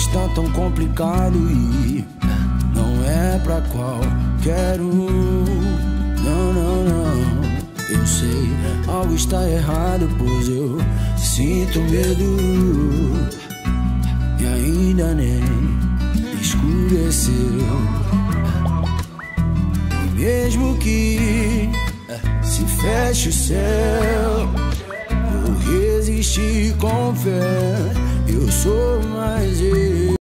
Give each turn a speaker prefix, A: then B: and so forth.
A: está tão complicado e não é pra qualquer um. Não, não, não. Eu sei, algo está errado, pois eu sinto medo e ainda nem escureceu. E mesmo que se feche o céu, vou resistir com fé. Eu sou mais eu.